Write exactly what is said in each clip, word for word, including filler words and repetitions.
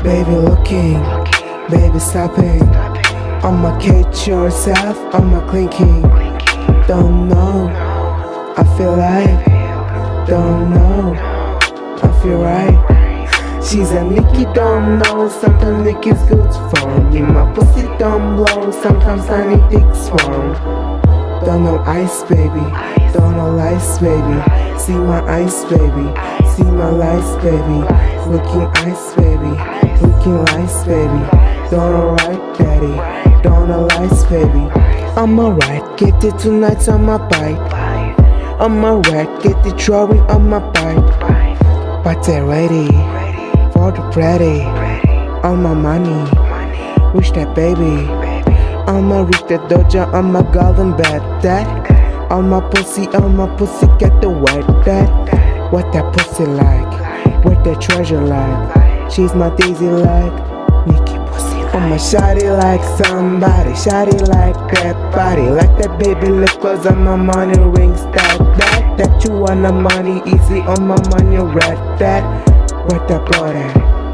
Baby looking, baby stopping. I'ma catch yourself, I'ma clinking. Don't know, I feel like. Don't know, I feel right. She's a Nicky, don't know. Sometimes Nicky's good for me. My pussy don't blow, sometimes I need dicks for him. Don't know ice, baby. Don't know lights, baby. See my eyes, baby. See my lights, baby. Looking ice, baby. Looking lights, baby. Don't know right, daddy. Don't know lights, baby. I'm alright, get it tonight on my bike. I'm alright, get it drawing on my bike. But they're ready for the pretty. All my money, wish that baby. I'ma reach the dojo on my golden bed. That on my pussy, on my pussy, get the wet. That what that pussy like, what that treasure like. She's my daisy like Nicky pussy. I'ma shawty like somebody, shawty like that body, like that baby lip cause on my money rings. That that that you want the money easy on my money red. That what that body.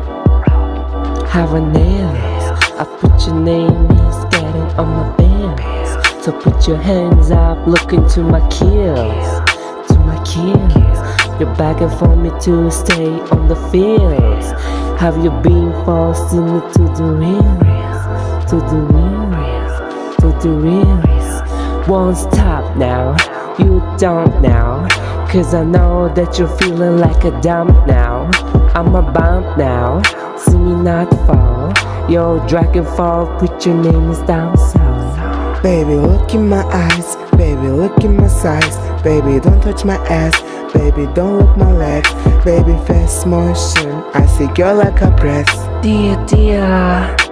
Have a nails, I put your name is getting on my bands. So put your hands up, look into my kills, to my kills. You're begging for me to stay on the fields. Have you been forcing me to the reals, to the reals, to the reals? Won't stop now, you don't now, cause I know that you're feeling like a dump now. I'm a bump now, see me not fall. Yo, dragon fall, put your names down so. Baby, look in my eyes, baby, look in my size. Baby, don't touch my ass, baby, don't look my legs. Baby, fast motion, I see girl like a breast. Dear, dear.